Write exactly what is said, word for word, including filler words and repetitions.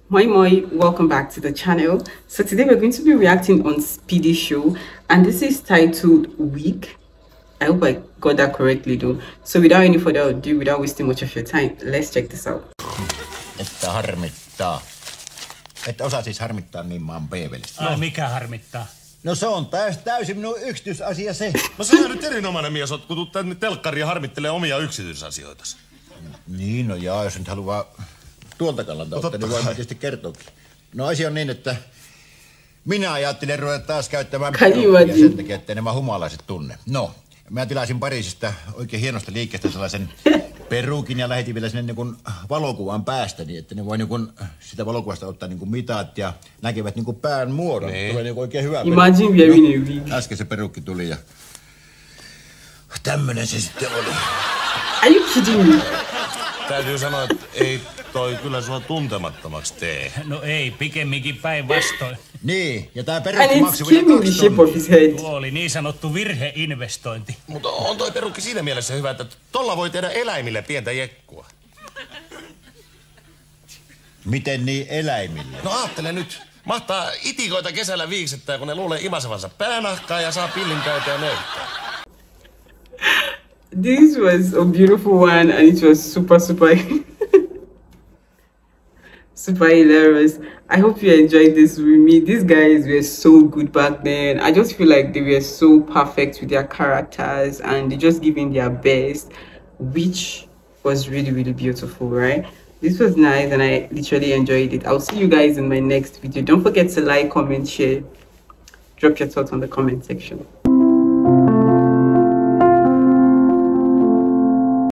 Moi moi, welcome back to the channel. So today we're going to be reacting on Speedy Show, and this is titled Weak. I hope I got that correctly though. So without any further ado, without wasting much of your time, let's check this out. Että harmittaa. Että osaa siis harmittaa niin maan peevelistä. No mikä harmittaa? No se on täys, täysin minun yksityisasia se. No sehän nyt erinomainen mies oot, kun tuut tänne telkkariin ja harmittelee omia yksityisasioitasi. Niin, no jaa, jos nyt haluaa tuolta kannalta ottaa, niin voin tietysti kertoakin. No asia on niin, että minä ajattelin ruveta taas käyttämään perukia sen takia, ettei nämä humalaiset tunne. No, mä tilasin Pariisista oikein hienosta liikkeestä sellaisen perukin ja lähetin vielä sinne niin kuin valokuvan päästä, niin että ne voi niin kuin sitä valokuvasta ottaa niin kuin mitat ja näkevät niin kuin pään muodon. Nee. Tulee niin kuin oikein hyvä Imagine wearing a wig. Äsken se perukki tuli ja tämmönen se sitten oli. Are you kidding me? Täytyy sanoa, että ei toi kyllä sua tuntemattomaksi tee. No ei, pikemminkin päinvastoin. Niin, ja tää And perukki it's maksoi vielä killing the kaksi shape of his head. Tuo oli niin sanottu virheinvestointi. Mutta on toi perukki siinä mielessä hyvä, että tolla voi tehdä eläimille pientä jekkua. Miten niin eläimille? No aattele nyt. Mahtaa itikoita kesällä viiksettää, kun ne luulee imasevansa päänahkaa ja saa pillin täyteen ja nöyttää. This was a beautiful one, and it was super super super hilarious. I hope you enjoyed this with me. These guys were so good back then. I just feel like they were so perfect with their characters and they just giving their best, which was really really beautiful, right? This was nice and I literally enjoyed it. I'll see you guys in my next video. Don't forget to like, comment, share, drop your thoughts on the comment section.